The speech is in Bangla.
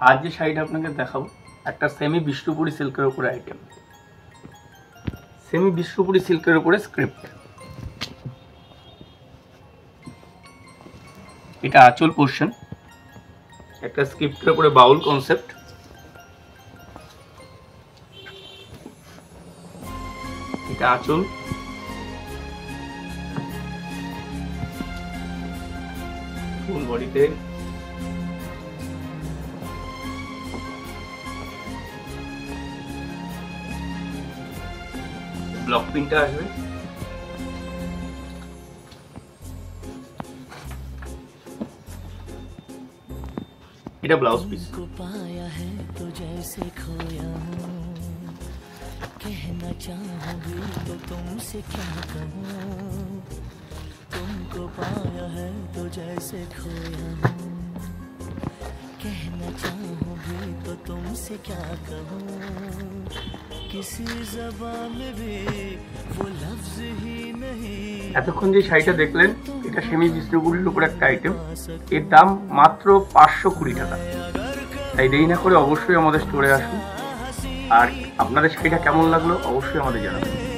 আজ যে শাড়িটা আপনাকে দেখাবো একটা সেমি বিষ্ণুপুরি সিল্কের উপরে আইটেম, সেমি বিষ্ণুপুরি সিল্কের উপরে স্ক্রিপ্ট। এটা আঁচল পোর্শন, একটা স্ক্রিপ্টের উপরে বাউল কনসেপ্ট। এটা আঁচল, ফুল বডিতে ব্লক প্রিন্টটা আসবে। এটা ব্লাউজ পিস। कहना चाहूंगी तो तुमसे क्या कहूं, तुमको पाया है तो जैसे खोया हूं, कहना चाहूंगी तो तुमसे क्या कहूं, किसी ज़बान में भी वो लफ्ज ही नहीं। এতক্ষণ যে শাড়িটা দেখলেন এটা সেমি বিষ্ণুপুরির উপর একটা আইটেম, এর দাম মাত্র 520 টাকা। তাই দেরি না করে অবশ্যই আমাদের স্টোরে আসুন, আর আপনাদের শাড়িটা কেমন লাগলো অবশ্যই আমাদের জানাবেন।